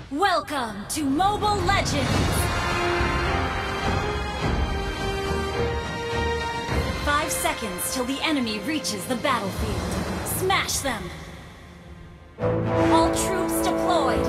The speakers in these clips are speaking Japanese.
Welcome to Mobile Legends! 5 seconds till the enemy reaches the battlefield. Smash them! All troops deployed!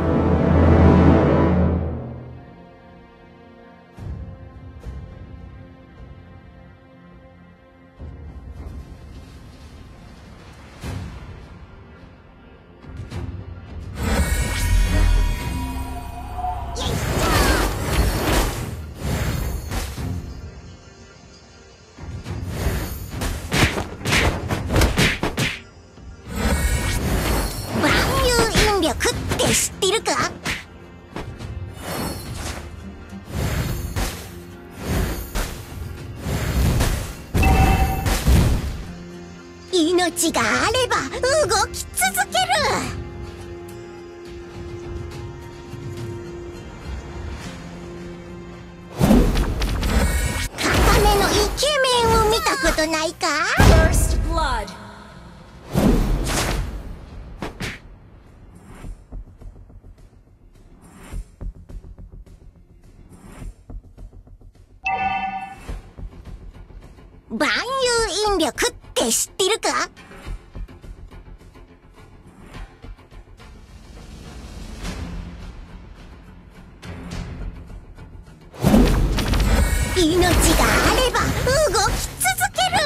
命があれば動き続ける。固めのイケメンを見たことないか？ First blood! 万有引力って知ってるか？命があれば動き続ける。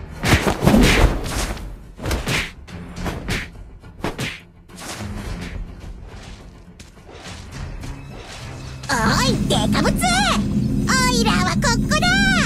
おいデカブツ、オイラはここだ。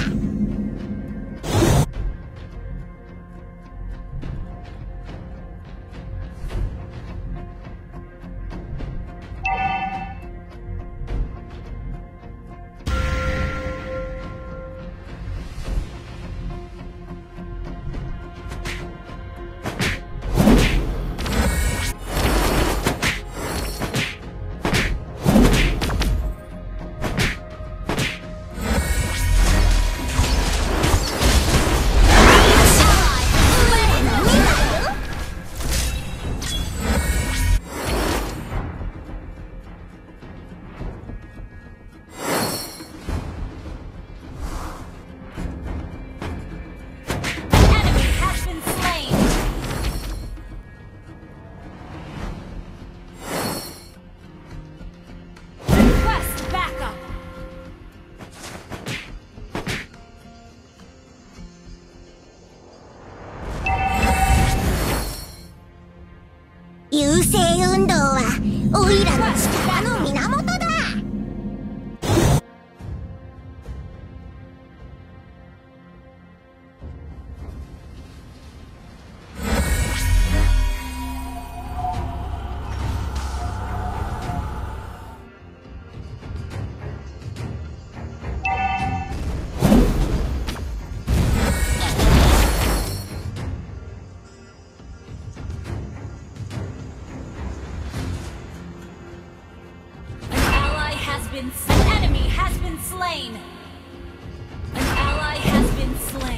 優勢運動はオイラの力の源だ。 An enemy has been slain! An ally has been slain!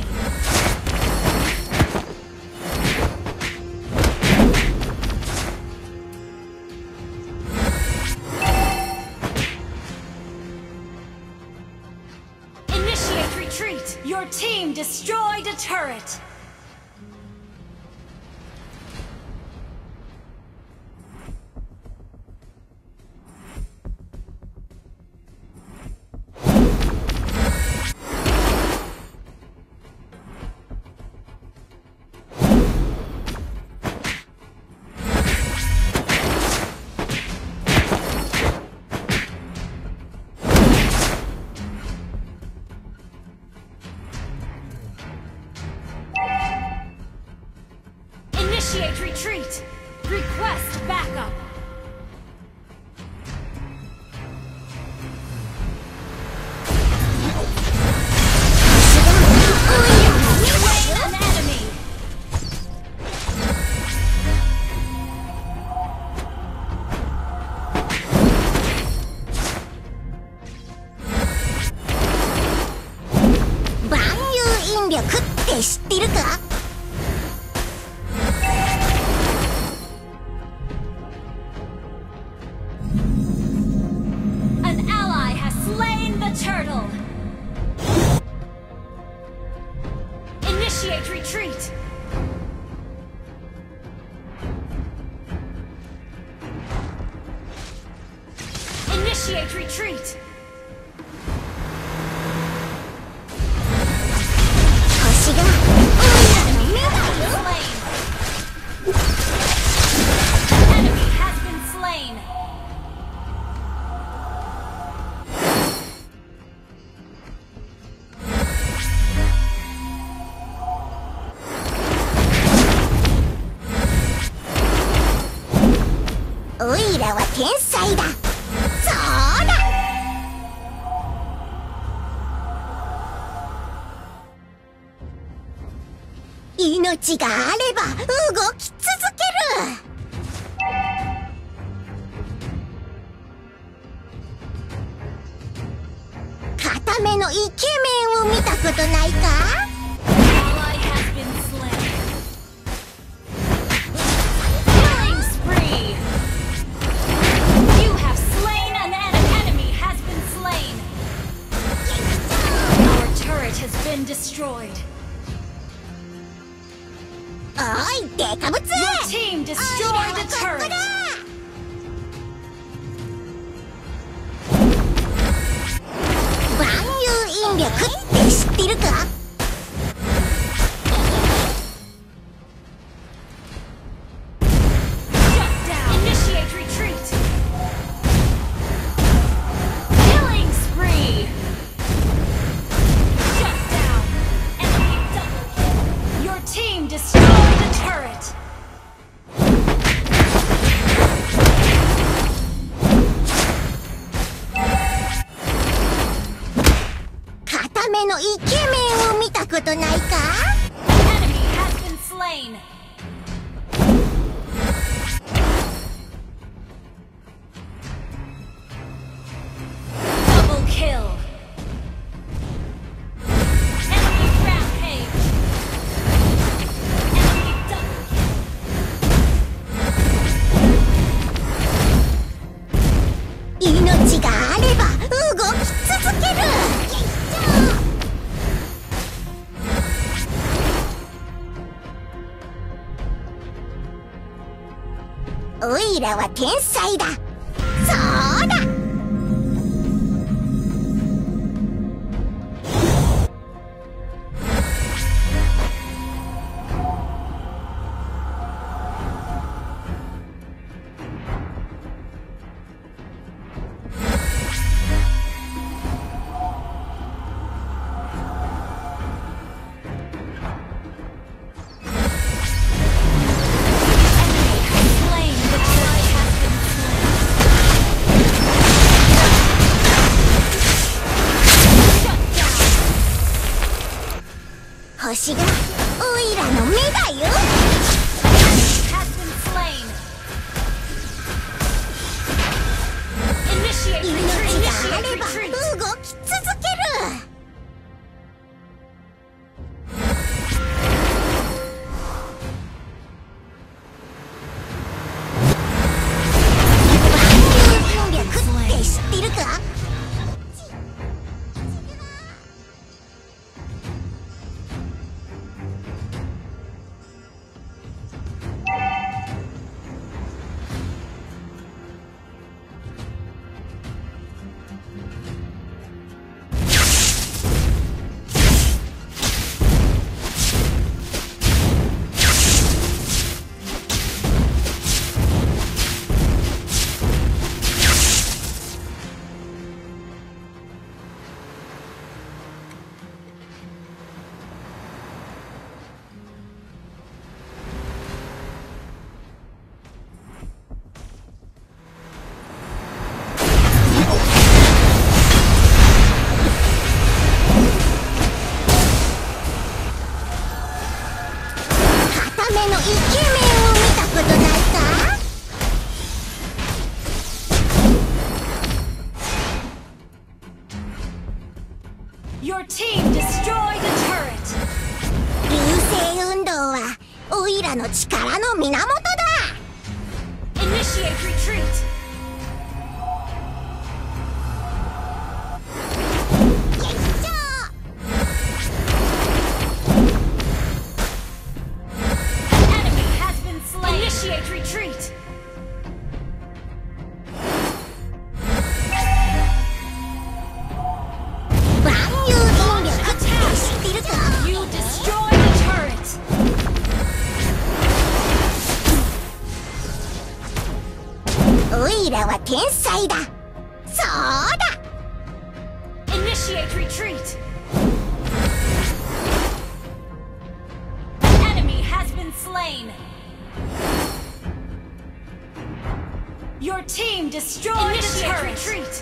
Initiate retreat! Your team destroyed a turret! Initiate retreat! Request backup! Slay an enemy! 万有引力って知ってるか？ Initiate retreat. 星がオイラの目だよ。 An enemy has been slain. オイラは天才だ。そうだ。命があれば動き続ける。固めのイケメンを見たことないか？ Ally has been slain. Killing spree. You have slain an enemy has been slain. Our turret has been destroyed. おいデカブツ。 Your team destroyed a turret. 万有引力って知ってるか？ Shut down. Initiate retreat. Killing spree. Shut down. Enemy double kill. Your team destroyed a turret. 固めのイケメンを見たことないか？ Enemy has been slain. Double kill. Enemy rampage. Enemy double kill. 命があれば動き続ける。オイラは天才だ。そうだ。 Slain. The ally has been slain. Shut down. 星がオイラの目だよ。 Has been slain. Initiate 命 retreat. があれ Initiate ば retreat. 動き続ける。万有引力って知ってるか？ 固めのイケメンを見たことないか？ Your team destroyed a turret. 流星運動はオイラの力の源だ。 Initiate retreat. は天才だ。そうだ。 Initiate retreat. An enemy has been slain. Your team destroyed the turret. Retreat.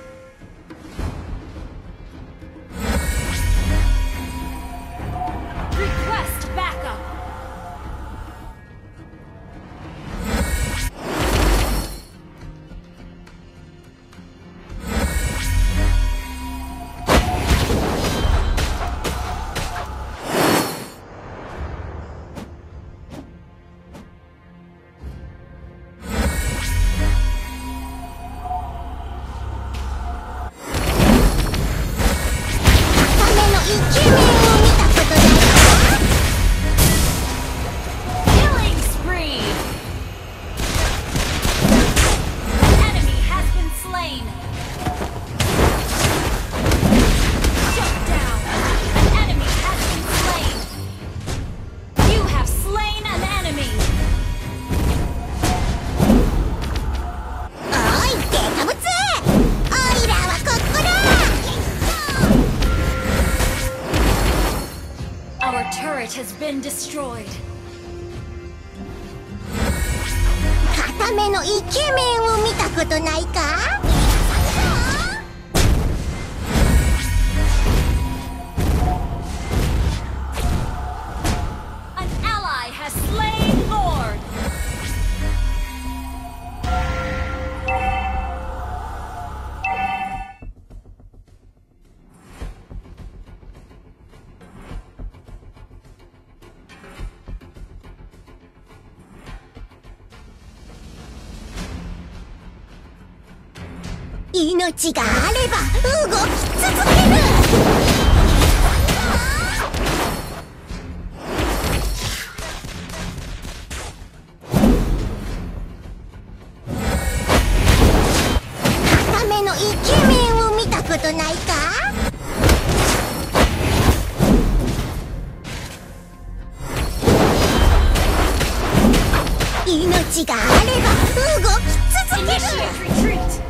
Request backup. Killing spree. An enemy has been slain. Shut down. An enemy has been slain. You have slain an enemy. おいデカブツ、オイラはここだ。 Our turret has been destroyed. 固めのイケメンを見たことないか。 An ally has slain Lord. 「命があれば動き続ける」「固めのイケメンを見たことないか。」「命があれば動き続ける」 Initiate retreat.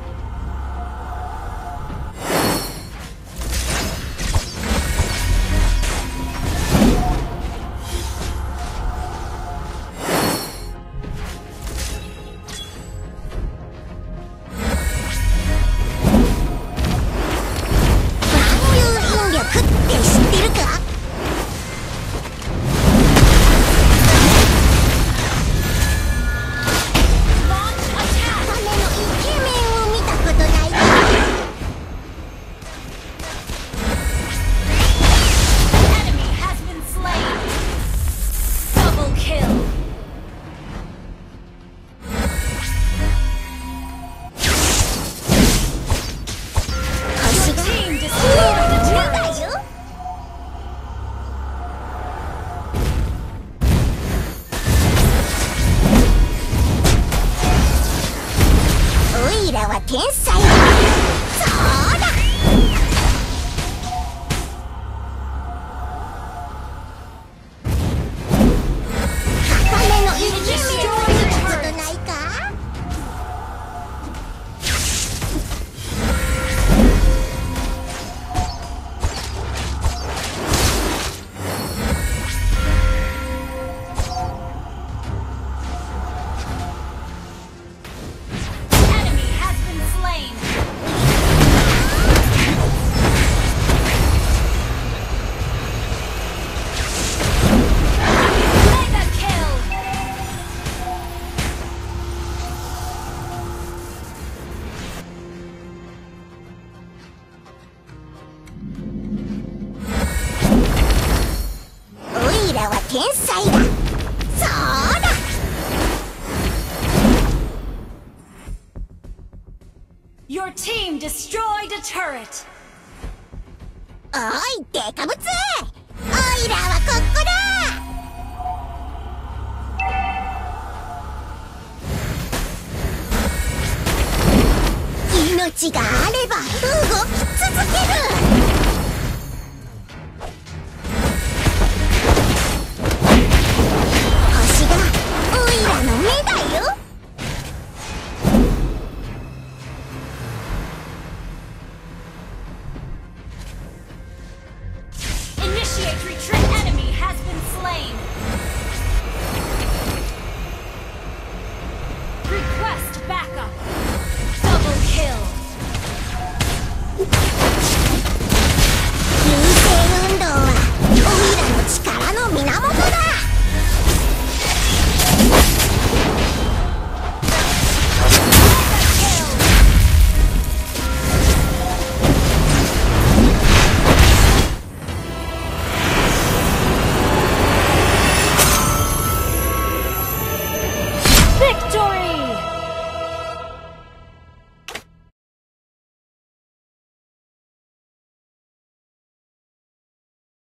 天才だ。そうだ。固めのイケメンを見たことないか。天才だ。そうだ。 Your team destroyed a turret. おいデカブツ、オイラはここだ。命があれば動き続ける。